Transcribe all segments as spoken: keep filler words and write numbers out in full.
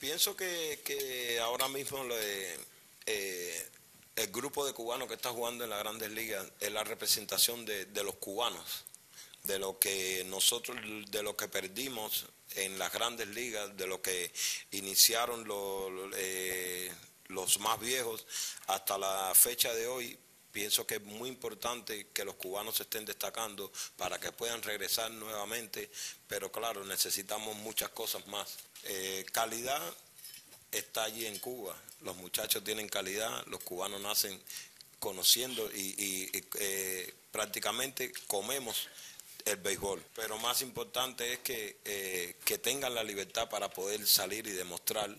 pienso que, que ahora mismo le, eh, el grupo de cubanos que está jugando en las Grandes Ligas es la representación de, de los cubanos, de lo que nosotros, de lo que perdimos en las Grandes Ligas, de lo que iniciaron los, eh, los más viejos hasta la fecha de hoy. Pienso que es muy importante que los cubanos se estén destacando para que puedan regresar nuevamente, pero claro, necesitamos muchas cosas más. Eh, calidad está allí en Cuba, los muchachos tienen calidad, los cubanos nacen conociendo y, y, y eh, prácticamente comemos el béisbol, pero más importante es que, eh, que tengan la libertad para poder salir y demostrar,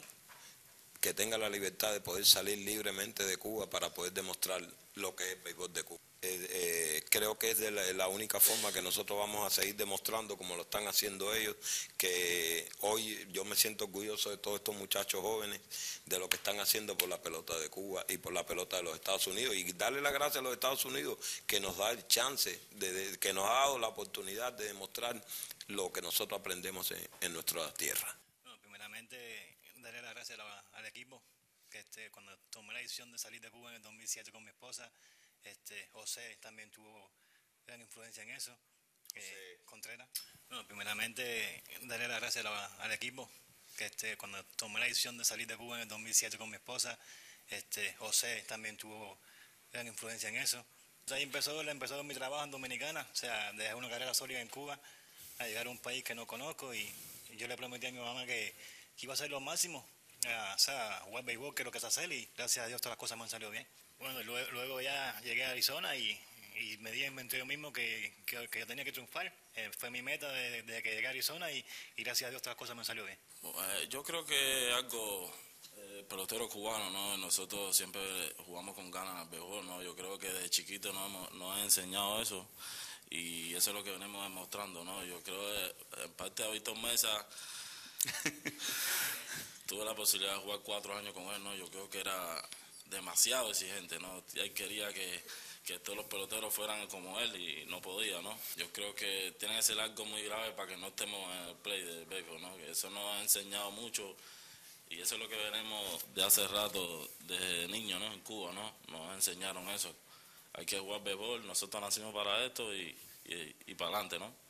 que tengan la libertad de poder salir libremente de Cuba para poder demostrar lo que es el béisbol de Cuba. Eh, eh, creo que es de la, la única forma que nosotros vamos a seguir demostrando, como lo están haciendo ellos, que hoy yo me siento orgulloso de todos estos muchachos jóvenes, de lo que están haciendo por la pelota de Cuba y por la pelota de los Estados Unidos, y darle las gracias a los Estados Unidos que nos da el chance, de, de, que nos ha dado la oportunidad de demostrar lo que nosotros aprendemos en, en nuestra tierra. Bueno, primeramente, darle las gracias al equipo, que este, cuando tomé la decisión de salir de Cuba en el dos mil siete con mi esposa, este, José también tuvo gran influencia en eso, eh, sí. Contreras. Bueno, primeramente, darle las gracias al equipo, que este, cuando tomé la decisión de salir de Cuba en el dos mil siete con mi esposa, este, José también tuvo gran influencia en eso. Entonces ahí empezó, empezó mi trabajo en Dominicana, o sea, dejé una carrera sólida en Cuba, a llegar a un país que no conozco, y, y yo le prometí a mi mamá que, que iba a hacer lo máximo, o sea, jugar béisbol, que es lo que sé hacer, y gracias a Dios todas las cosas me han salido bien. Bueno, luego, luego ya llegué a Arizona y, y me di en mente yo mismo que, que, que yo tenía que triunfar. Eh, fue mi meta desde de que llegué a Arizona y, y gracias a Dios todas las cosas me han salido bien. Eh, yo creo que algo, eh, pelotero cubano, ¿no? Nosotros siempre jugamos con ganas al béisbol, ¿no? Yo creo que desde chiquito nos, hemos, nos han enseñado eso y eso es lo que venimos demostrando, ¿no? Yo creo que en parte a Víctor Mesa tuve la posibilidad de jugar cuatro años con él, ¿no? Yo creo que era demasiado exigente, ¿no? Él quería que, que todos los peloteros fueran como él y no podía, ¿no? Yo creo que tiene que ser algo muy grave para que no estemos en el play del béisbol, ¿no? Que eso nos ha enseñado mucho y eso es lo que venimos de hace rato, desde niños, ¿no? En Cuba, ¿no? Nos enseñaron eso. Hay que jugar béisbol, nosotros nacimos para esto y, y, y para adelante, ¿no?